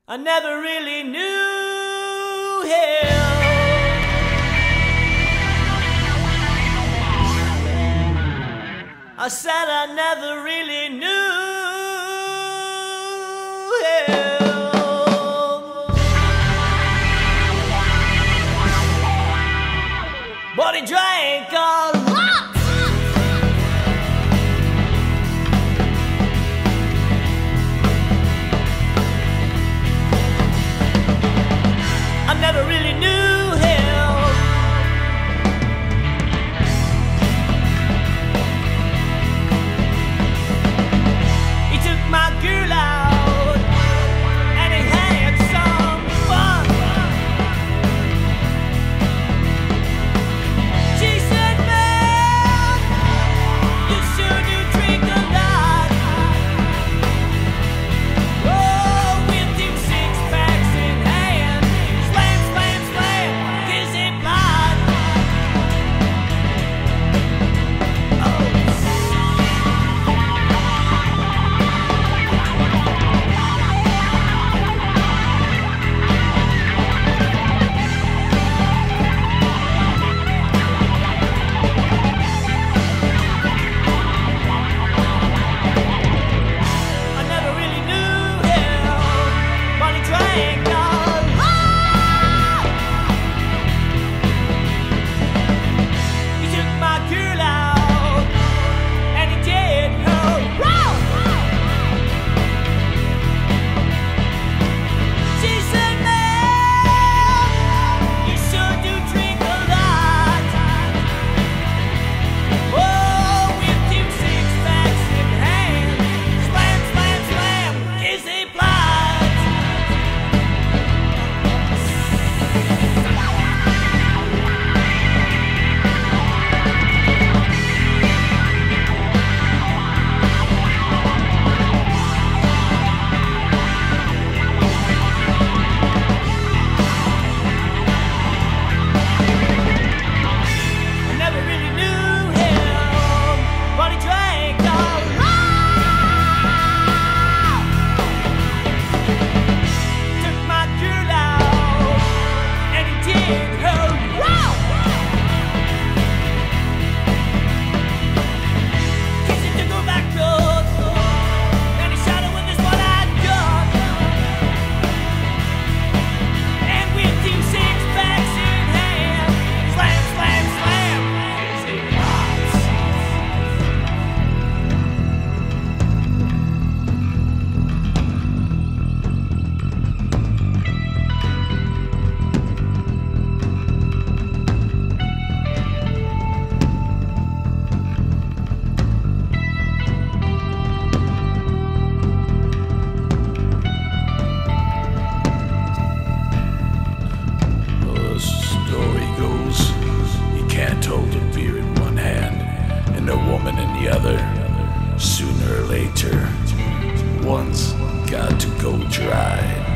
I never really knew him. I said I never really knew him. But he drank a lot. I never really knew him. He took my girl out and he had some fun. She said, man, you sure do drink a lot. Oh, with them six packs in hand, slam, slam, slam, kiss it blind. I never really knew him, but he drank a lot. He took my girl out and he did her wrong. She said, man, you sure do drink a lot. Oh, with them six packs in hand, slam, slam, slam, is it blind? I never really knew him, but he drank a lot. Took my girl out and he did her wrong. Kissed her to go back road and he shot her with his one-eyed gun. And with them six packs in hand, slam, slam, slam, is it lots? The story goes, you can't hold a beer in one hand and a woman in the other. Sooner or later, one's got to go dry.